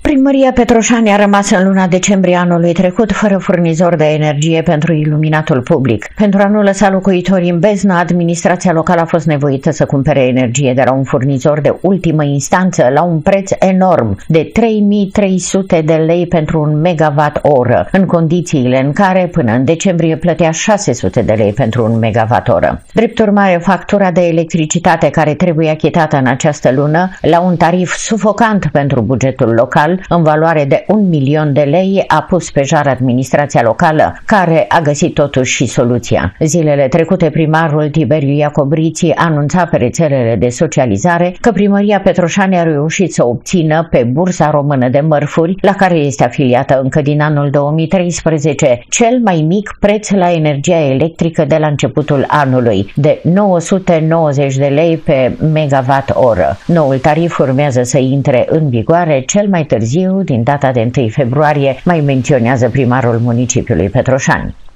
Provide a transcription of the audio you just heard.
Primăria Petroșani a rămas în luna decembrie anului trecut fără furnizor de energie pentru iluminatul public. Pentru a nu lăsa locuitorii în beznă, administrația locală a fost nevoită să cumpere energie de la un furnizor de ultimă instanță la un preț enorm de 3.300 de lei pentru un megawatt oră, în condițiile în care până în decembrie plătea 600 de lei pentru un megawatt oră. Drept urmare, factura de electricitate care trebuie achitată în această lună, la un tarif sufocant pentru bugetul local, în valoare de 1.000.000 de lei, a pus pe jar administrația locală, care a găsit totuși și soluția. Zilele trecute, primarul Tiberiu Iacobriții anunța pe rețelele de socializare că Primăria Petroșani a reușit să obțină pe Bursa Română de Mărfuri, la care este afiliată încă din anul 2013, cel mai mic preț la energia electrică de la începutul anului, de 990 de lei pe megawatt oră. Noul tarif urmează să intre în vigoare cel mai târziu, din data de 1 februarie, mai menționează primarul municipiului Petroșani.